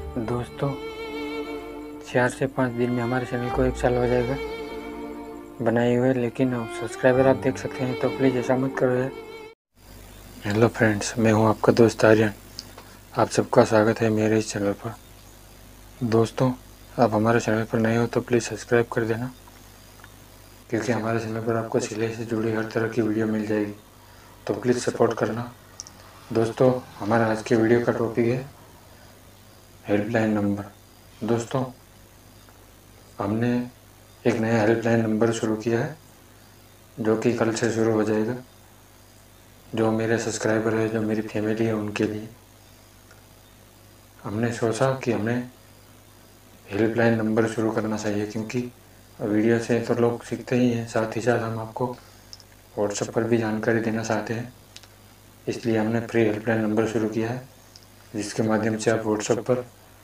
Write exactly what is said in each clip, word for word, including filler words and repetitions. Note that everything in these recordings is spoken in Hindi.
दोस्तों, चार से पाँच दिन में हमारे चैनल को एक साल हो जाएगा बनाए हुए, लेकिन अब सब्सक्राइबर आप देख सकते हैं, तो प्लीज़ ऐसा मत करो यार। हेलो फ्रेंड्स, मैं हूं आपका दोस्त आर्यन। आप सबका स्वागत है मेरे इस चैनल पर। दोस्तों, आप हमारे चैनल पर नए हो तो प्लीज़ सब्सक्राइब कर देना, क्योंकि हमारे चैनल पर आपको सिलाई से जुड़ी हर तरह की वीडियो मिल जाएगी, तो प्लीज़ सपोर्ट करना। दोस्तों, हमारा आज के वीडियो का टॉपिक है हेल्पलाइन नंबर। दोस्तों, हमने एक नया हेल्पलाइन नंबर शुरू किया है, जो कि कल से शुरू हो जाएगा। जो मेरे सब्सक्राइबर है, जो मेरी फैमिली है, उनके लिए हमने सोचा कि हमें हेल्पलाइन नंबर शुरू करना चाहिए, क्योंकि वीडियो से तो लोग सीखते ही हैं, साथ ही साथ हम आपको व्हाट्सएप पर भी जानकारी देना चाहते हैं। इसलिए हमने फ्री हेल्पलाइन नंबर शुरू किया है, जिसके माध्यम से आप व्हाट्सएप पर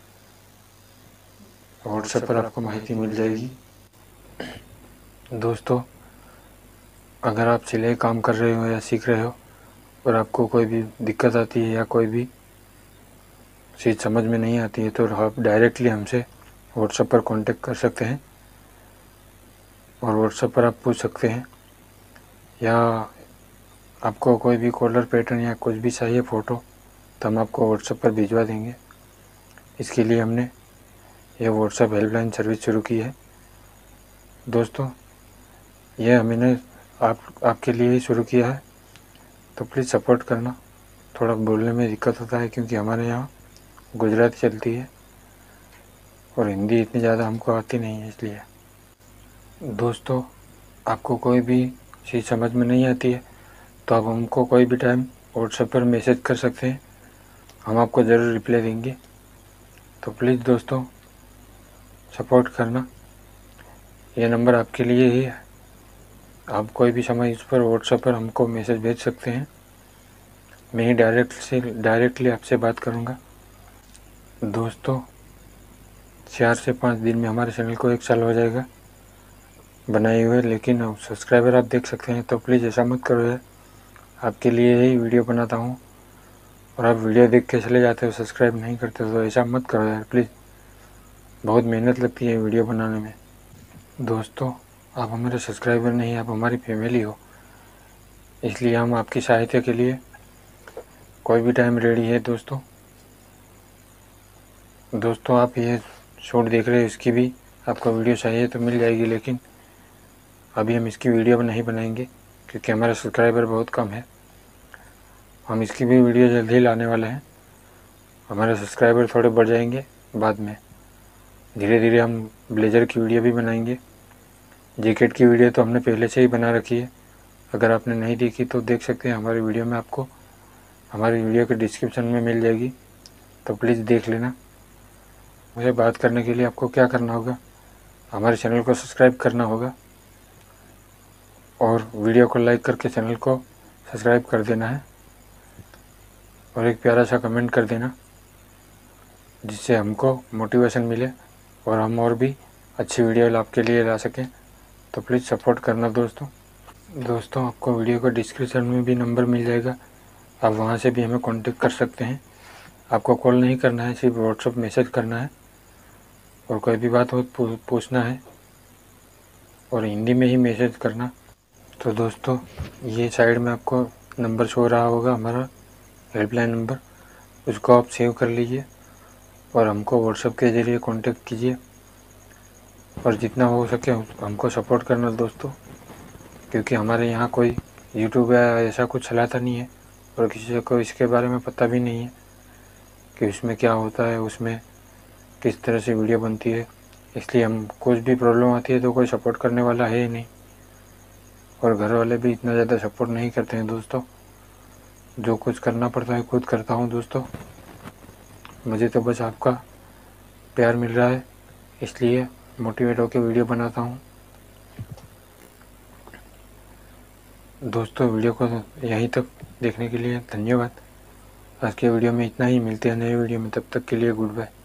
व्हाट्सएप पर आपको माहिती मिल जाएगी। दोस्तों, अगर आप सिलाई काम कर रहे हो या सीख रहे हो और आपको कोई भी दिक्कत आती है या कोई भी चीज़ समझ में नहीं आती है, तो आप डायरेक्टली हमसे व्हाट्सएप पर कांटेक्ट कर सकते हैं और व्हाट्सएप पर आप पूछ सकते हैं, या आपको कोई भी कॉलर पैटर्न या कुछ भी चाहिए फ़ोटो, तो हम आपको व्हाट्सएप पर भिजवा देंगे। इसके लिए हमने यह व्हाट्सएप हेल्पलाइन सर्विस शुरू की है। दोस्तों, यह हमने आप आपके लिए ही शुरू किया है, तो प्लीज़ सपोर्ट करना। थोड़ा बोलने में दिक्कत होता है, क्योंकि हमारे यहाँ गुजराती चलती है और हिंदी इतनी ज़्यादा हमको आती नहीं है, इसलिए। दोस्तों, आपको कोई भी चीज़ समझ में नहीं आती है, तो आप हमको कोई भी टाइम व्हाट्सएप पर मैसेज कर सकते हैं, हम आपको ज़रूर रिप्लाई देंगे। तो प्लीज़ दोस्तों, सपोर्ट करना। ये नंबर आपके लिए ही है। आप कोई भी समय इस पर व्हाट्सएप पर हमको मैसेज भेज सकते हैं, मैं ही डायरेक्ट से डायरेक्टली आपसे बात करूँगा। दोस्तों, चार से पाँच दिन में हमारे चैनल को एक साल हो जाएगा बनाए हुए, लेकिन अब सब्सक्राइबर आप देख सकते हैं, तो प्लीज़ ऐसा मत करो यार। आपके लिए ही वीडियो बनाता हूँ और आप वीडियो देख के चले जाते हो, सब्सक्राइब नहीं करते हो, तो ऐसा मत करो यार प्लीज़। बहुत मेहनत लगती है वीडियो बनाने में। दोस्तों, आप हमारे सब्सक्राइबर नहीं, आप हमारी फैमिली हो, इसलिए हम आपकी सहायता के लिए कोई भी टाइम रेडी है। दोस्तों दोस्तों आप ये शॉर्ट देख रहे हो, इसकी भी आपको वीडियो चाहिए तो मिल जाएगी, लेकिन अभी हम इसकी वीडियो नहीं बनाएंगे, क्योंकि हमारे सब्सक्राइबर बहुत कम है। हम इसकी भी वीडियो जल्दी ही लाने वाले हैं। हमारे सब्सक्राइबर थोड़े बढ़ जाएंगे बाद में, धीरे धीरे हम ब्लेज़र की वीडियो भी बनाएंगे। जैकेट की वीडियो तो हमने पहले से ही बना रखी है, अगर आपने नहीं देखी तो देख सकते हैं हमारी वीडियो में, आपको हमारी वीडियो के डिस्क्रिप्शन में मिल जाएगी, तो प्लीज़ देख लेना। मुझे बात करने के लिए आपको क्या करना होगा, हमारे चैनल को सब्सक्राइब करना होगा और वीडियो को लाइक करके चैनल को सब्सक्राइब कर देना है, और एक प्यारा सा कमेंट कर देना, जिससे हमको मोटिवेशन मिले और हम और भी अच्छी वीडियो आपके लिए ला सकें। तो प्लीज़ सपोर्ट करना दोस्तों। दोस्तों, आपको वीडियो का डिस्क्रिप्शन में भी नंबर मिल जाएगा, आप वहां से भी हमें कांटेक्ट कर सकते हैं। आपको कॉल नहीं करना है, सिर्फ व्हाट्सएप मैसेज करना है, और कोई भी बात हो पूछना है, और हिंदी में ही मैसेज करना। तो दोस्तों, ये साइड में आपको नंबर शो रहा होगा, हमारा हेल्पलाइन नंबर, उसको आप सेव कर लीजिए और हमको व्हाट्सएप के ज़रिए कांटेक्ट कीजिए, और जितना हो सके हमको सपोर्ट करना दोस्तों, क्योंकि हमारे यहाँ कोई यूट्यूब या ऐसा कुछ चलाता नहीं है, और किसी को इसके बारे में पता भी नहीं है कि उसमें क्या होता है, उसमें किस तरह से वीडियो बनती है। इसलिए हम कुछ भी प्रॉब्लम आती है तो कोई सपोर्ट करने वाला है ही नहीं, और घर वाले भी इतना ज़्यादा सपोर्ट नहीं करते हैं दोस्तों। जो कुछ करना पड़ता है खुद करता हूँ दोस्तों। मुझे तो बस आपका प्यार मिल रहा है, इसलिए मोटिवेट होकर वीडियो बनाता हूँ। दोस्तों, वीडियो को यहीं तक देखने के लिए धन्यवाद। आज के वीडियो में इतना ही, मिलते हैं नए वीडियो में, तब तक के लिए गुड बाय।